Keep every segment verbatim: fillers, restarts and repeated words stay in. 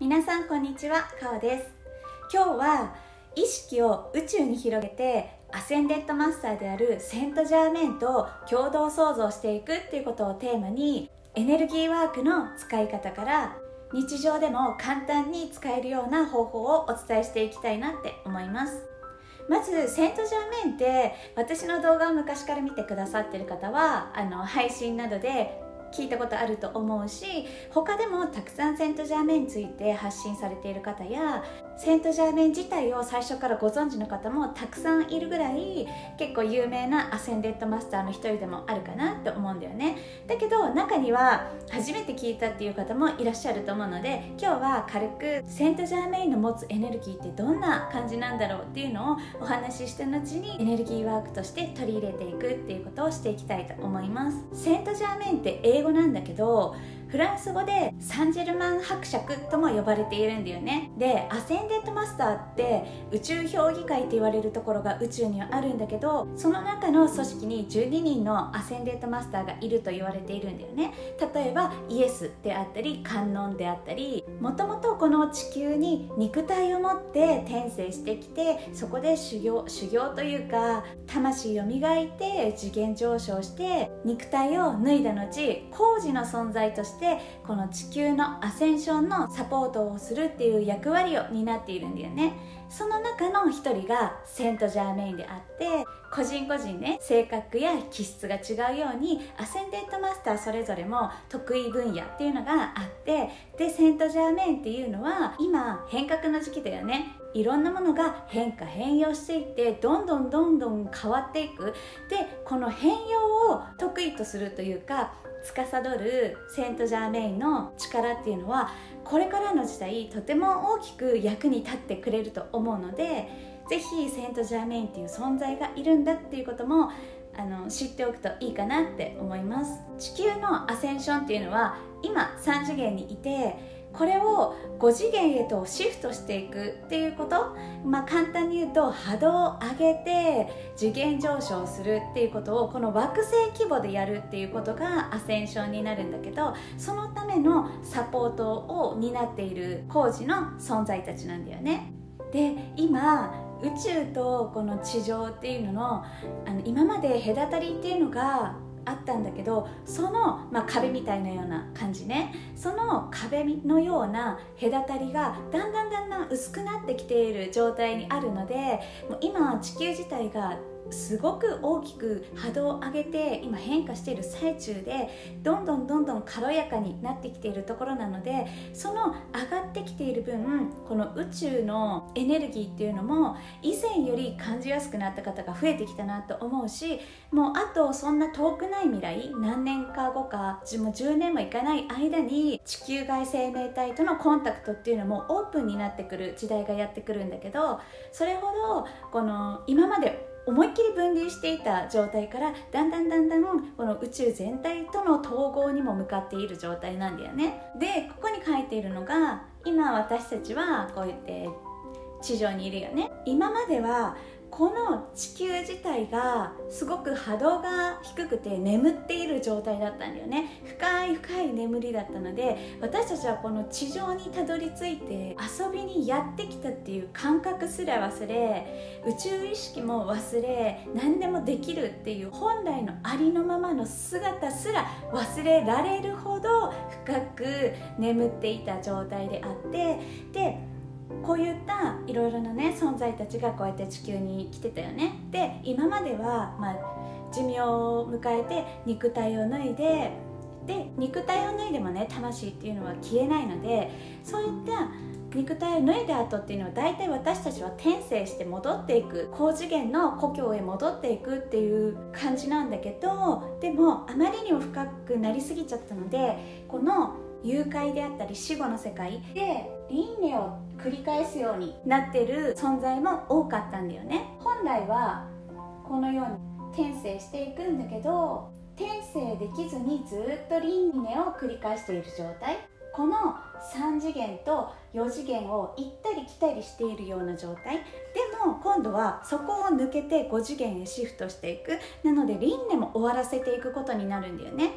皆さんこんにちは、かおです。今日は意識を宇宙に広げてアセンデッドマスターであるセントジャーメンと共同創造していくっていうことをテーマに、エネルギーワークの使い方から日常でも簡単に使えるような方法をお伝えしていきたいなって思います。まずセントジャーメンって、私の動画を昔から見てくださってる方はあの配信などで聞いたことあると思うし、他でもたくさんセントジャーメンについて発信されている方や、セントジャーメン自体を最初からご存知の方もたくさんいるぐらい、結構有名なアセンデッドマスターの一人でもあるかなって思うんだよね。だけど中には初めて聞いたっていう方もいらっしゃると思うので、今日は軽くセントジャーメンの持つエネルギーってどんな感じなんだろうっていうのをお話しした後に、エネルギーワークとして取り入れていくっていうことをしていきたいと思います。セントジャーメンって英語なんだけど、フランス語でサンジェルマン伯爵とも呼ばれているんだよね。で、アセンデッドマスターって宇宙評議会って言われるところが宇宙にはあるんだけど、その中の組織にじゅうににんのアセンデッドマスターがいると言われているんだよね。例えばイエスであったり観音であったり、もともとこの地球に肉体を持って転生してきて、そこで修行修行というか魂を磨いて次元上昇して肉体を脱いだ後、工事の存在としてこの地球のアセンションのサポートをするっていう役割を担っているんだよね。その中の一人がセントジャーメインであって、個人個人ね、性格や気質が違うようにアセンデッドマスターそれぞれも得意分野っていうのがあって、でセントジャーメインっていうのは今変革の時期だよね。いろんなものが変化変容していって、どんどんどんどん変わっていく。でこの変容を得意とするというか司るセントジャーメインの力っていうのは、これからの時代とても大きく役に立ってくれると思うので、ぜひセントジャーメインっていう存在がいるんだっていうこともあの知っておくといいかなって思います。地球のアセンションっていうのは今さん次元にいて、これをご次元へとシフトしていくっていうこと、まあ簡単に言うと波動を上げて次元上昇するっていうことをこの惑星規模でやるっていうことがアセンションになるんだけど、そのためのサポートを担っている工事の存在たちなんだよね。で今宇宙とこの地上っていうのの、あの今まで隔たりっていうのがあったんだけど、その、まあ、壁みたいなような感じね、その壁のような隔たりがだんだんだんだん薄くなってきている状態にあるので、もう今地球自体がすごく大きく波動を上げて今変化している最中で、どんどんどんどん軽やかになってきているところなので、その上がってきている分、この宇宙のエネルギーっていうのも以前より感じやすくなった方が増えてきたなと思うし、もうあとそんな遠くない未来、何年か後かもうじゅうねんもいかない間に地球外生命体とのコンタクトっていうのもオープンになってくる時代がやってくるんだけど、それほどこの今まで思いっきり分離していた状態からだんだんだんだんこの宇宙全体との統合にも向かっている状態なんだよね。でここに書いているのが、今私たちはこうやって地上にいるよね。今まではこの地球自体がすごく波動が低くて眠っている状態だったんだよね。深い深い眠りだったので、私たちはこの地上にたどり着いて遊びにやってきたっていう感覚すら忘れ、宇宙意識も忘れ、何でもできるっていう本来のありのままの姿すら忘れられるほど深く眠っていた状態であって、でこういったいろいろなね存在たちがこうやって地球に来てたよね。で今までは、まあ、寿命を迎えて肉体を脱いで、で肉体を脱いでもね魂っていうのは消えないので、そういった肉体を脱いだ後っていうのは大体私たちは転生して戻っていく、高次元の故郷へ戻っていくっていう感じなんだけど、でもあまりにも深くなりすぎちゃったので、この誘拐であったり死後の世界で輪廻を繰り返すようになってる存在も多かったんだよね。本来はこのように転生していくんだけど、転生できずにずっと輪廻を繰り返している状態、このさん次元とよ次元を行ったり来たりしているような状態でも、今度はそこを抜けてご次元へシフトしていく。なので輪廻も終わらせていくことになるんだよね。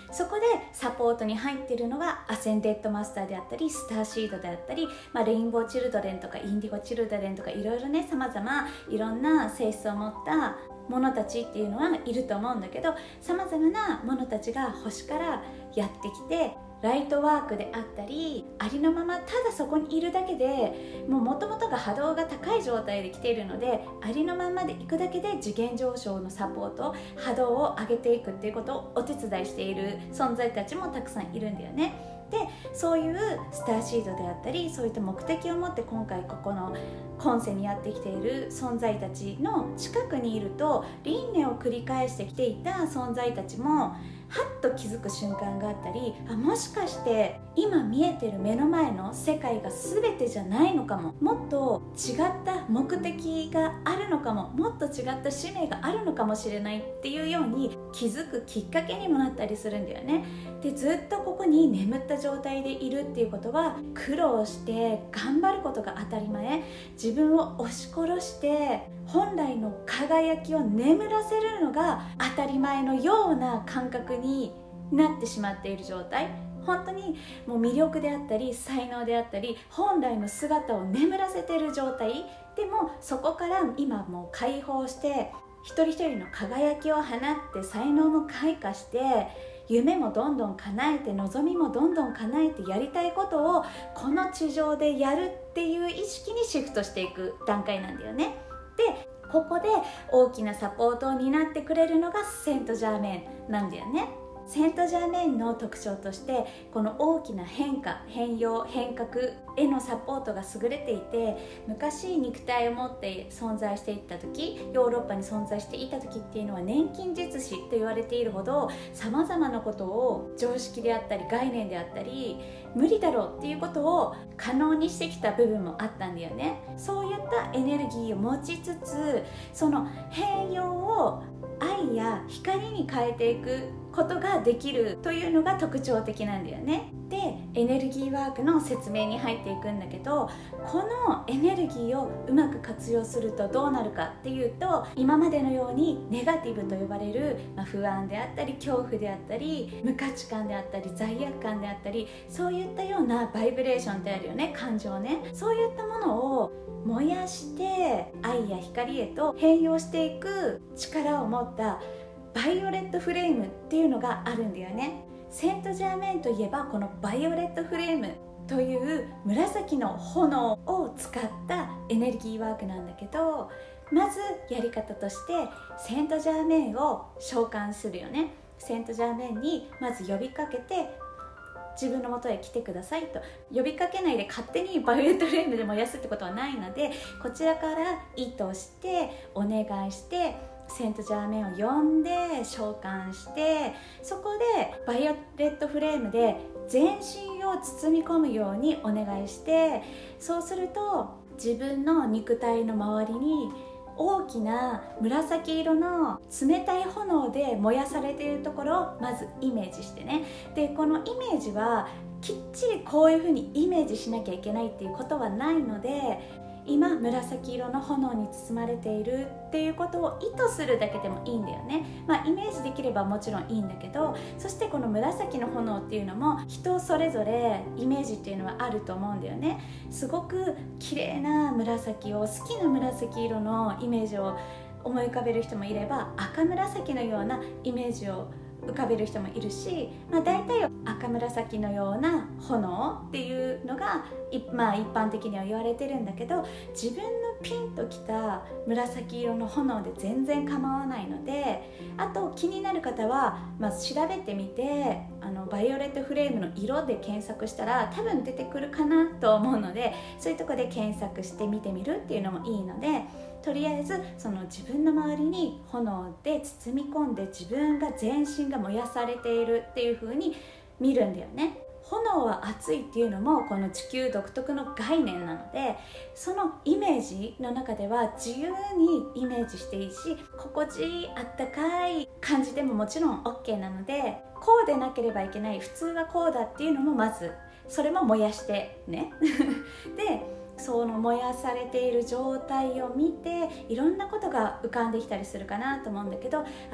そこでサポートに入っているのがアセンデッドマスターであったりスターシードであったり、まあ、レインボーチルドレンとかインディゴチルドレンとかいろいろね、さまざまいろんな性質を持ったものたちっていうのはいると思うんだけど、さまざまなものたちが星からやってきて、ライトワークであったり、ありのままただそこにいるだけでもう元々が波動が高い状態で来ているので、ありのままで行くだけで次元上昇のサポート、波動を上げていくっていうことをお手伝いしている存在たちもたくさんいるんだよね。でそういうスターシードであったり、そういった目的を持って今回ここの今世にやってきている存在たちの近くにいると、輪廻を繰り返してきていた存在たちもはっと気づく瞬間があったり、あ、もしかして今見えてる目の前の世界が全てじゃないのかも、もっと違った目的があるのかも、もっと違った使命があるのかもしれないっていうように気づくきっかけにもなったりするんだよね。でずっとここに眠った状態でいるっていうことは、苦労して頑張ることが当たり前、自分を押し殺して本来の輝きを眠らせるのが当たり前のような感覚になってしまっている状態、本当にもう魅力であったり才能であったり本来の姿を眠らせている状態でも、そこから今もう解放して一人一人の輝きを放って才能も開花して夢もどんどん叶えて望みもどんどん叶えてやりたいことをこの地上でやるっていう意識にシフトしていく段階なんだよね。でここで大きなサポートを担ってくれるのがセントジャーメンなんだよね。セントジャーメンの特徴として、この大きな変化、変容、変革へのサポートが優れていて、昔肉体を持って存在していった時、ヨーロッパに存在していた時っていうのは錬金術師と言われているほど、さまざまなことを常識であったり概念であったり無理だろうっていうことを可能にしてきた部分もあったんだよね。そういったエネルギーを持ちつつ、その変容を愛や光に変えていくことができるというのが特徴的なんだよね。でエネルギーワークの説明に入っていくんだけど、このエネルギーをうまく活用するとどうなるかっていうと、今までのようにネガティブと呼ばれる、まあ、不安であったり恐怖であったり無価値観であったり罪悪感であったり、そういったようなバイブレーションってあるよね、感情ね。そういったものを燃やして愛や光へと変容していく力を持ったバイオレットフレームっていうのがあるんだよね。セントジャーメンといえばこのバイオレットフレームという紫の炎を使ったエネルギーワークなんだけど、まずやり方としてセントジャーメンを召喚するよね。セントジャーメンにまず呼びかけて、自分の元へ来てくださいと呼びかけないで勝手にバイオレットフレームで燃やすってことはないので、こちらから意図してお願いしてセントジャーメンを呼んで召喚して、そこでバイオレットフレームで全身を包み込むようにお願いして、そうすると自分の肉体の周りに大きな紫色の冷たい炎で燃やされているところをまずイメージしてね。でこのイメージはきっちりこういうふうにイメージしなきゃいけないっていうことはないので、今紫色の炎に包まれているっていうことを意図するだけでもいいんだよね。まあイメージできればもちろんいいんだけど、そしてこの紫の炎っていうのも人それぞれイメージっていうのはあると思うんだよね。すごく綺麗な紫を、好きな紫色のイメージを思い浮かべる人もいれば、赤紫のようなイメージを浮かべる人もいるし、まあ、大体赤紫のような炎っていうのが、まあ、一般的には言われてるんだけど、自分のピンときた紫色の炎で全然構わないので、あと気になる方は、まあ、調べてみてあのバイオレットフレームの色で検索したら多分出てくるかなと思うので、そういうところで検索してみてみるっていうのもいいので、とりあえずその自分の周りに炎で包み込んで自分が全身が燃やされているっていう風に見るんだよね。炎は熱いっていうのもこの地球独特の概念なので、そのイメージの中では自由にイメージしていいし、心地いいあったかい感じでももちろん OK なので、こうでなければいけない、普通はこうだっていうのもまずそれも燃やしてねでその燃やされている状態を見て、いろんなことが浮かんできたりするかなと思うんだけど、あ、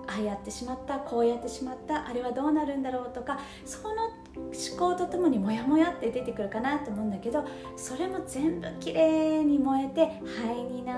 ああやってしまった、こうやってしまった、あれはどうなるんだろうとか、その思考とともにモヤモヤって出てくるかなと思うんだけど、それも全部きれいに燃えて灰になって、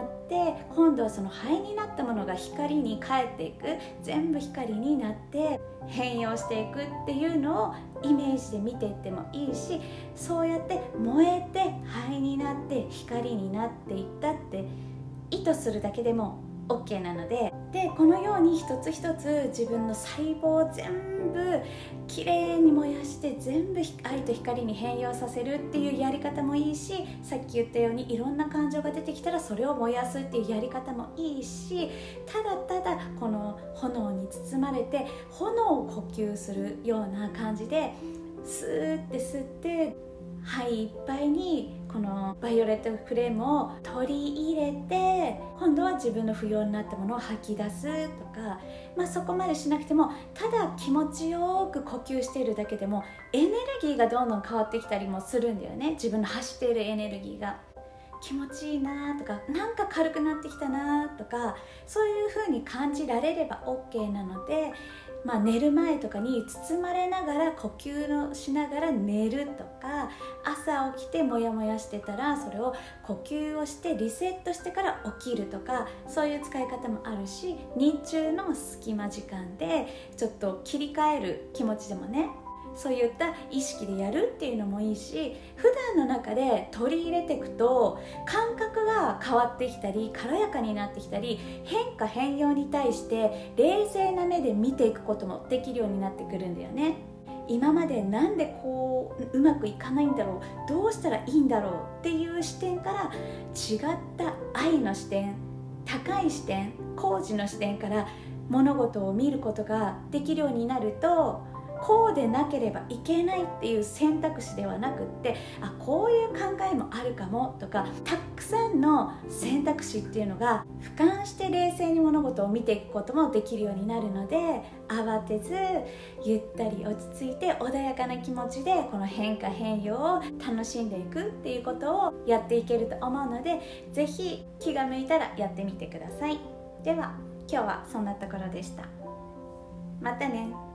今度はその灰になったものが光に帰っていく、全部光になって変容していくっていうのをイメージで見ていってもいいし、そうやって燃えて灰になって光になっていったって意図するだけでも OK なので、でこのように一つ一つ自分の細胞を全部きれいに燃やして全部愛と光に変容させるっていうやり方もいいし、さっき言ったようにいろんな感情が出てきたらそれを燃やすっていうやり方もいいし、ただただこの炎に包まれて炎を呼吸するような感じでスーって吸って肺いっぱいにこのバイオレットフレームを取り入れて、今度は自分の不要になったものを吐き出すとか、まあ、そこまでしなくてもただ気持ちよく呼吸しているだけでもエネルギーがどんどん変わってきたりもするんだよね。自分の発しているエネルギーが気持ちいいなとか、なんか軽くなってきたなとか、そういう風に感じられれば OK なので、まあ、寝る前とかに包まれながら呼吸をしながら寝るとか、朝起きてモヤモヤしてたらそれを呼吸をしてリセットしてから起きるとか、そういう使い方もあるし、日中の隙間時間でちょっと切り替える気持ちでもね、そういった意識でやるっていうのもいいし、普段の中で取り入れていくと感覚が変わってきたり軽やかになってきたり、変化変容に対して冷静な目で見ていくこともできるようになってくるんだよね。今までなんでこううまくいかないんだろう、どうしたらいいんだろうっていう視点から違った愛の視点、高い視点、高次の視点から物事を見ることができるようになると、こうでなければいけないっていう選択肢ではなくって、あ、こういう考えもあるかもとか、たくさんの選択肢っていうのが俯瞰して冷静に物事を見ていくこともできるようになるので、慌てずゆったり落ち着いて穏やかな気持ちでこの変化変容を楽しんでいくっていうことをやっていけると思うので、ぜひ気が向いたらやってみてください。では今日はそんなところでした。またね。